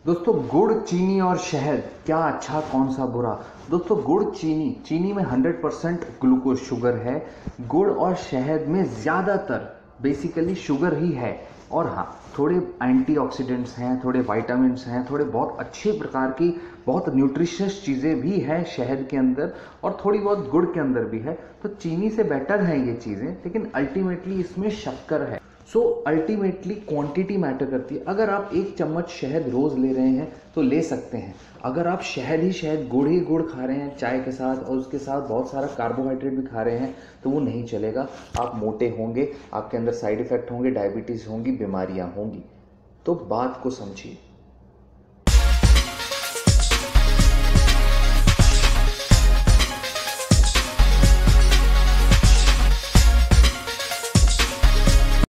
दोस्तों गुड़, चीनी और शहद, क्या अच्छा कौन सा बुरा। दोस्तों गुड़, चीनी में 100% ग्लूकोज शुगर है। गुड़ और शहद में ज़्यादातर बेसिकली शुगर ही है। और हाँ, थोड़े एंटीऑक्सीडेंट्स हैं, थोड़े विटामिन्स हैं, थोड़े बहुत अच्छे प्रकार की बहुत न्यूट्रिशियस चीज़ें भी हैं शहद के अंदर, और थोड़ी बहुत गुड़ के अंदर भी है। तो चीनी से बेटर है ये चीज़ें, लेकिन अल्टीमेटली इसमें शक्कर है। सो अल्टीमेटली क्वांटिटी मैटर करती है। अगर आप 1 चम्मच शहद रोज़ ले रहे हैं तो ले सकते हैं। अगर आप शहद ही शहद, गुड़ ही गुड़ खा रहे हैं चाय के साथ और उसके साथ बहुत सारा कार्बोहाइड्रेट भी खा रहे हैं तो वो नहीं चलेगा। आप मोटे होंगे, आपके अंदर साइड इफ़ेक्ट होंगे, डायबिटीज़ होंगी, बीमारियां होंगी। तो बात को समझिए।